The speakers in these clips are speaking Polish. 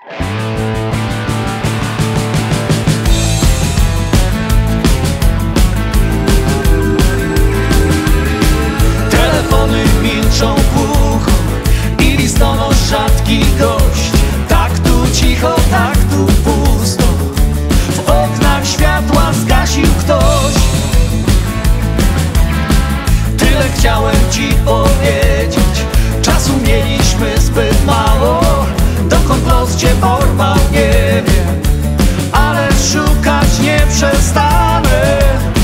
Telefony milczą głucho i listonosz rzadki gość. Tak tu cicho, tak tu pusto, w oknach światła zgasił ktoś. Tyle chciałem ci powiedzieć, czasu mieliśmy zbyt mało. Dokąd los cię porwał, nie wiem, ale szukać nie przestanę.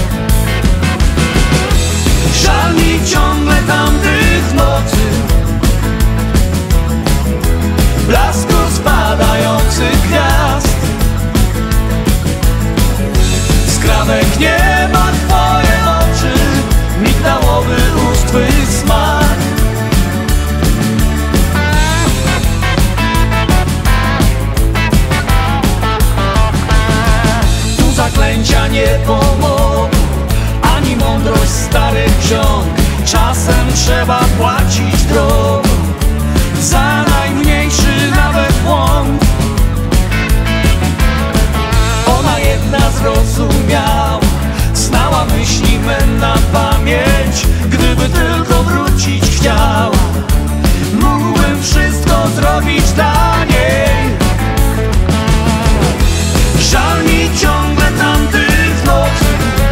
Żal mi ciągle tamtych nocy, blasku spadających gwiazd. Skrawek nieba twoje oczy, migdałowy ust twych smak. Tu zaklęcia nie pomogą, ani mądrość starych ksiąg. Czasem trzeba płacić drogo za najmniejszy nawet błąd. Ona jedna zrozumiała, znała myśli me na pamięć. Gdyby tylko wrócić chciała, mógłbym wszystko zrobić dla niej. Żal mi ciągle tamtych nocy,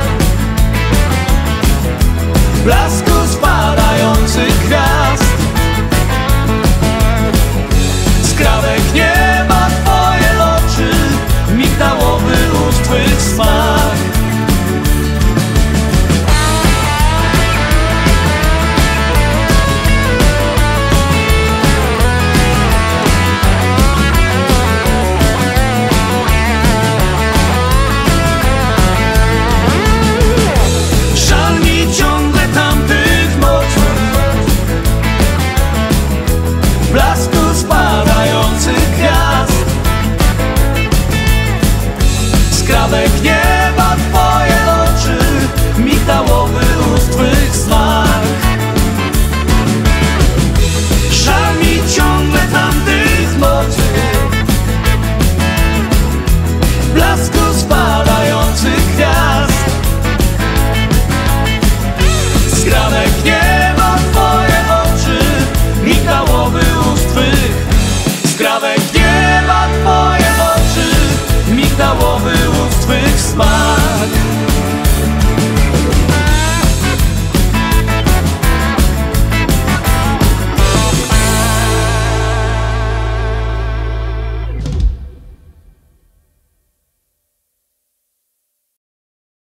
blasku spadających gwiazd. Skrawek nieba twoje oczy, migdałowy ust twych smak. Żal mi ciągle tamtych nocy, blasku spadających gwiazd. Skrawek nieba twoje oczy, migdałowy ust twych smak. Żal mi ciągle tamtych nocy, blasku spadających gwiazd. Skrawek nieba twoje oczy, migdałowy ust twych. Skrawek nieba twoje oczy, migdałowy ust twych smak.